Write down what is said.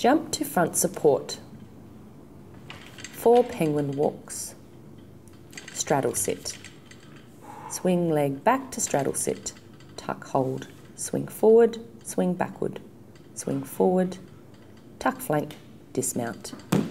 Jump to front support. 4 penguin walks. Straddle sit. Swing leg back to straddle sit. Tuck hold. Swing forward, swing backward. Swing forward, tuck flank, dismount.